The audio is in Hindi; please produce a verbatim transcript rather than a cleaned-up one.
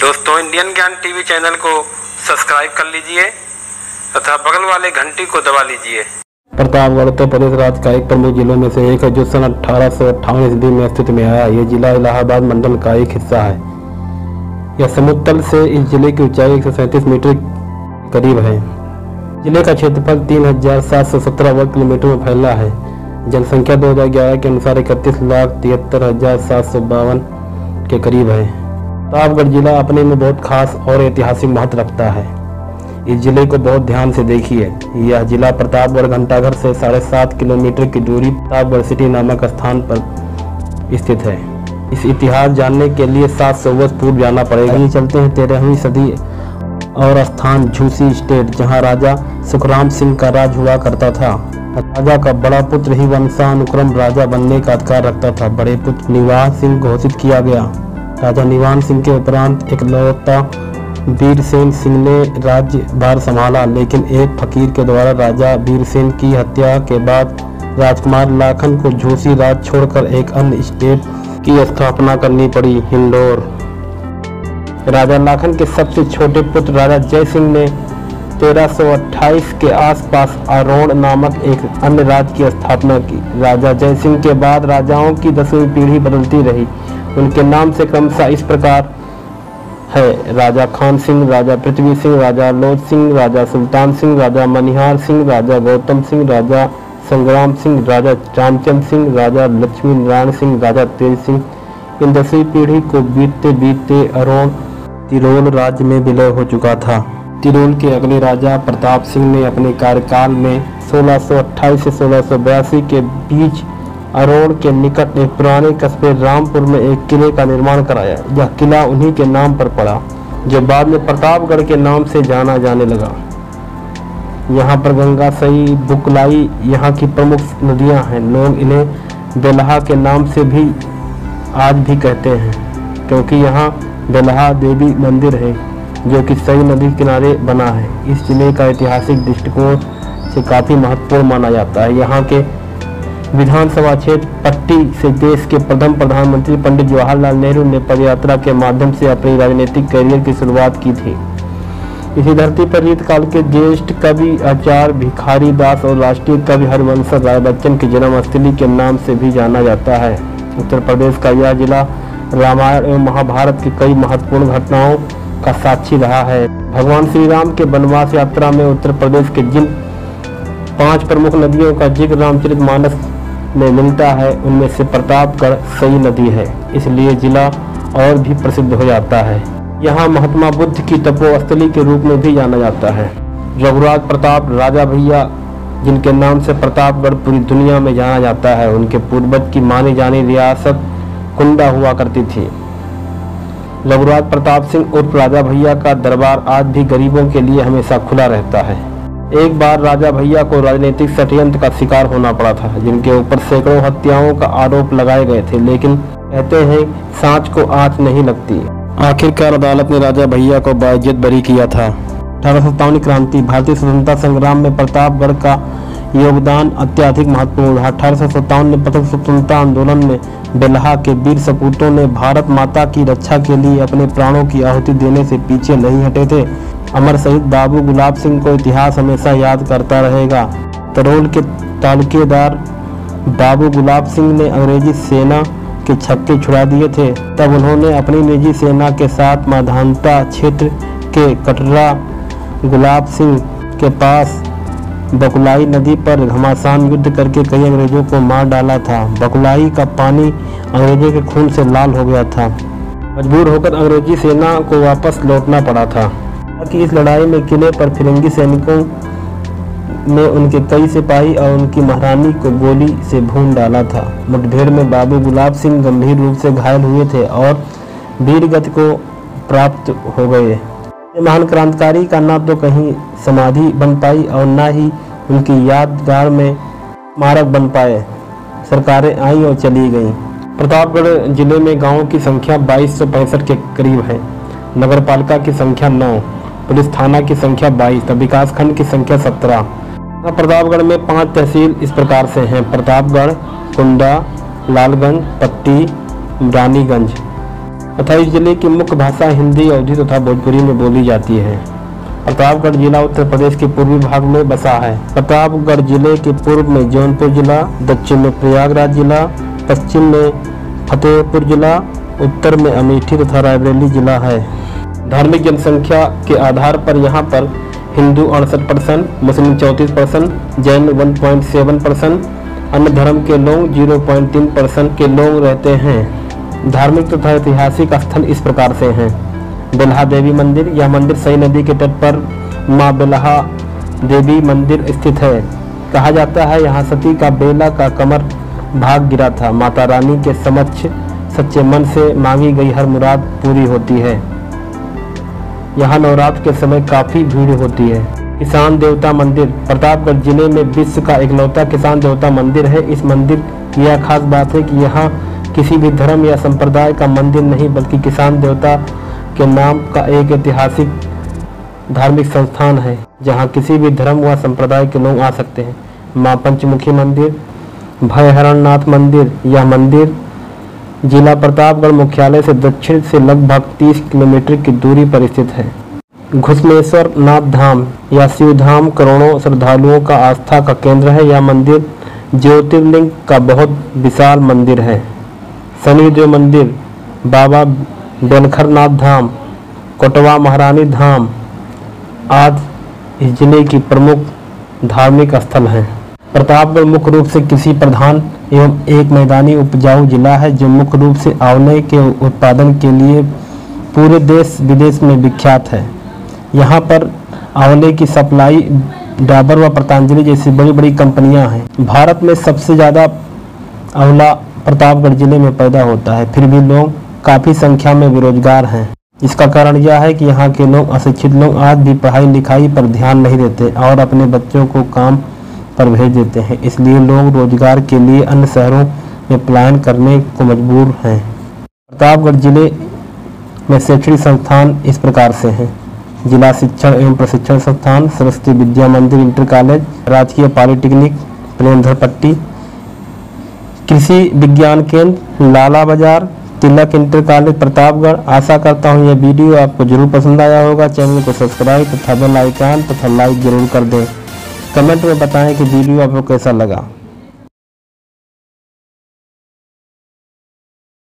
दोस्तों, इंडियन ज्ञान टीवी चैनल को सब्सक्राइब कर लीजिए तथा बगल वाले घंटी को दबा लीजिए। प्रतापगढ़ उत्तर प्रदेश राज्य का एक प्रमुख जिलों में से एक है जो सन अठारह सौ अट्ठावन ईस्वी में अस्तित्व में आया। ये जिला इलाहाबाद मंडल का एक हिस्सा है। यह समुद्र तल से इस जिले की ऊंचाई एक सौ सैंतीस मीटर करीब है। जिले का क्षेत्रफल तीन हजार सात सौ सत्रह वर्ग किलोमीटर में फैला है। जनसंख्या दो हजार ग्यारह के अनुसार इकतीस लाख तिहत्तर हजार सात सौ बावन के करीब है। प्रतापगढ़ जिला अपने में बहुत खास और ऐतिहासिक महत्व रखता है। इस जिले को बहुत ध्यान से देखिए। यह जिला प्रतापगढ़ घंटाघर से साढ़े सात किलोमीटर की दूरी प्रतापगढ़ सिटी नामक स्थान पर स्थित है। इस इतिहास जानने के लिए सात सौ वर्ष पूर्व जाना पड़ेगा। ये चलते हैं तेरहवीं सदी और स्थान झूसी स्टेट, जहां राजा सुखराम सिंह का राज हुआ करता था। राजा का बड़ा पुत्र ही वंशानुक्रम राजा बनने का अधिकार रखता था। बड़े पुत्र निवान सिंह घोषित किया गया। राजा निवान सिंह के उपरांत इकलौता वीरसेन सिंह ने राज्य भार संभाला, लेकिन एक फकीर के द्वारा राजा वीरसेन की हत्या के बाद राजकुमार लाखन को झूसी राज छोड़कर एक अन्य स्टेट की स्थापना करनी पड़ी, हिंडौर। राजा लाखन के सबसे छोटे पुत्र राजा जय सिंह ने तेरह सौ अट्ठाईस के आसपास अरोड़ नामक एक अन्य राज्य की स्थापना की। राजा जय सिंह के बाद राजाओं की दसवीं पीढ़ी बदलती रही। उनके नाम से क्रमशः इस प्रकार है: राजा खान सिंह, राजा पृथ्वी सिंह, राजा लोध सिंह, राजा सुल्तान सिंह, राजा मनिहार सिंह, राजा गौतम सिंह, राजा संग्राम सिंह, राजा रामचंद्र सिंह, राजा लक्ष्मी नारायण सिंह, राजा तेज सिंह। इन दसवीं पीढ़ी को बीतते बीतते अरोड़ तिरोल राज्य में विलय हो चुका था। तिरोल के अगले राजा प्रताप सिंह ने अपने कार्यकाल में सोलह सौ अट्ठाईस से सोलह सौ बयासी के बीच अरोड़ के निकट एक पुराने कस्बे रामपुर में एक किले का निर्माण कराया। यह किला उन्हीं के नाम पर पड़ा, जो बाद में प्रतापगढ़ के नाम से जाना जाने लगा। यहाँ पर गंगा, सई, बुकलाई यहाँ की प्रमुख नदियाँ हैं। लोग इन्हें बेलहा के नाम से भी आज भी कहते हैं, क्योंकि यहाँ बेलहा देवी मंदिर है जो कि सई नदी किनारे बना है। इस जिले का ऐतिहासिक दृष्टिकोण से काफ़ी महत्वपूर्ण माना जाता है। यहाँ के विधानसभा क्षेत्र पट्टी से देश के प्रथम प्रधानमंत्री पंडित जवाहरलाल नेहरू ने पदयात्रा के माध्यम से अपनी राजनीतिक करियर की शुरुआत की थी। इसी धरती पर रीतकाल के ज्येष्ठ कवि आचार्य भिखारी दास और राष्ट्रीय कवि हरिवंश राय बच्चन की जन्मस्थली के नाम से भी जाना जाता है। उत्तर प्रदेश का यह जिला रामायण एवं महाभारत की कई महत्वपूर्ण घटनाओं का साक्षी रहा है। भगवान श्री राम के वनवास यात्रा में उत्तर प्रदेश के जिन पांच प्रमुख नदियों का जिक्र रामचरितमानस में मिलता है, उनमें से प्रतापगढ़ सई नदी है, इसलिए जिला और भी प्रसिद्ध हो जाता है। यहाँ महात्मा बुद्ध की तपोस्थली के रूप में भी जाना जाता है। रघुराज प्रताप राजा भैया, जिनके नाम से प्रतापगढ़ पूरी दुनिया में जाना जाता है, उनके पूर्वज की मानी जानी रियासत कुंडा हुआ करती थी। रघुराज प्रताप सिंह उर्फ राजा भैया का दरबार आज भी गरीबों के लिए हमेशा खुला रहता है। एक बार राजा भैया को राजनीतिक षड्यंत्र का शिकार होना पड़ा था, जिनके ऊपर सैकड़ों हत्याओं का आरोप लगाए गए थे, लेकिन कहते हैं सांच को आंच नहीं लगती। आखिरकार अदालत ने राजा भैया को बाइज्जत बरी किया था। अठारह सौ सत्तावन क्रांति, भारतीय स्वतंत्रता संग्राम में प्रतापगढ़ का योगदान अत्यधिक महत्वपूर्ण है। अठारह सौ सत्तावन में प्रथम स्वतंत्रता आंदोलन में बेलहा के वीर सपूतों ने भारत माता की रक्षा के लिए अपने प्राणों की आहुति देने से पीछे नहीं हटे थे। अमर शहीद बाबू गुलाब सिंह को इतिहास हमेशा याद करता रहेगा। तरोल के तालुकेदार बाबू गुलाब सिंह ने अंग्रेजी सेना के छक्के छुड़ा दिए थे। तब उन्होंने अपनी निजी सेना के साथ माधानता क्षेत्र के कटरा गुलाब सिंह के पास बकुलाई नदी पर घमासान युद्ध करके कई अंग्रेजों को मार डाला था। बकुलाई का पानी अंग्रेजों के खून से लाल हो गया था। मजबूर होकर अंग्रेजी सेना को वापस लौटना पड़ा था। कि इस लड़ाई में किले पर फिरंगी सैनिकों ने उनके कई सिपाही और उनकी महारानी को गोली से भून डाला था। मुठभेड़ में बाबू गुलाब सिंह गंभीर रूप से घायल हुए थे और वीरगति को प्राप्त हो गए। महान क्रांतिकारी का ना तो कहीं समाधि बन पाई और ना ही उनकी यादगार में स्मारक बन पाए। सरकारें आई और चली गईं। प्रतापगढ़ जिले में गांवों की संख्या बाईस सौ पैंसठ के करीब है। नगर पालिका की संख्या नौ, पुलिस थाना की संख्या बाईस, विकास खंड की संख्या सत्रह। प्रतापगढ़ में पांच तहसील इस प्रकार से हैं: प्रतापगढ़, कुंडा, लालगंज, पट्टी, रानीगंज। तथा इस जिले की मुख्य भाषा हिंदी, अवधी तथा भोजपुरी में बोली जाती है। प्रतापगढ़ जिला उत्तर प्रदेश के पूर्वी भाग में बसा है। प्रतापगढ़ जिले के पूर्व में जौनपुर जिला, दक्षिण में प्रयागराज जिला, पश्चिम में फतेहपुर जिला, उत्तर में अमेठी तथा रायबरेली जिला है। धार्मिक जनसंख्या के आधार पर यहाँ पर हिंदू अड़सठ परसेंट, मुस्लिम चौंतीस परसेंट, जैन एक पॉइंट सात परसेंट, अन्य धर्म के लोग शून्य पॉइंट तीन परसेंट के लोग रहते हैं। धार्मिक तथा ऐतिहासिक स्थल इस प्रकार से हैं। बेल्हा देवी मंदिर, यह मंदिर सई नदी के तट पर माँ बेल्हा देवी मंदिर स्थित है। कहा जाता है यहाँ सती का बेला का कमर भाग गिरा था। माता रानी के समक्ष सच्चे मन से मांगी गई हर मुराद पूरी होती है। यहाँ नवरात्र के समय काफी भीड़ होती है। किसान देवता मंदिर, प्रतापगढ़ जिले में विश्व का इकलौता किसान देवता मंदिर है। इस मंदिर की यह खास बात है कि यहाँ किसी भी धर्म या संप्रदाय का मंदिर नहीं, बल्कि किसान देवता के नाम का एक ऐतिहासिक धार्मिक संस्थान है, जहाँ किसी भी धर्म व संप्रदाय के लोग आ सकते हैं। माँ पंचमुखी मंदिर, भयहरणनाथ मंदिर, यह मंदिर जिला प्रतापगढ़ मुख्यालय से दक्षिण से लगभग तीस किलोमीटर की दूरी पर स्थित है। घुसमेश्वर नाथ धाम या शिव धाम करोड़ों श्रद्धालुओं का आस्था का केंद्र है। यह मंदिर ज्योतिर्लिंग का बहुत विशाल मंदिर है। शनिदेव मंदिर, बाबा बेलखर नाथ धाम, कोटवा महारानी धाम आदि इस जिले की प्रमुख धार्मिक स्थल हैं। प्रतापगढ़ मुख्य रूप से कृषि प्रधान एवं एक मैदानी उपजाऊ जिला है, जो मुख्य रूप से आंवले के उत्पादन के लिए पूरे देश विदेश में विख्यात है। यहाँ पर आंवले की सप्लाई डाबर व पतंजलि जैसी बड़ी बड़ी कंपनियां हैं। भारत में सबसे ज़्यादा आंवला प्रतापगढ़ जिले में पैदा होता है, फिर भी लोग काफ़ी संख्या में बेरोजगार हैं। इसका कारण यह है कि यहाँ के लोग अशिक्षित लोग आज भी पढ़ाई लिखाई पर ध्यान नहीं देते और अपने बच्चों को काम पर भेज देते हैं। इसलिए लोग रोजगार के लिए अन्य शहरों में पलायन करने को मजबूर हैं। प्रतापगढ़ जिले में शैक्षणिक संस्थान इस प्रकार से हैं। जिला शिक्षण एवं प्रशिक्षण संस्थान Saraswati Vidya Mandir inter college, Rajkiya polytechnic Premdharpatti, Krishi Vigyan Kendra Lala Bazar, Tilak inter college Pratapgarh. आशा करता हूँ यह वीडियो आपको जरूर पसंद आया होगा। चैनल को सब्सक्राइब तथा बेल आइकन तथा लाइक जरूर कर दें। कमेंट में बताएं कि वीडियो आपको कैसा लगा।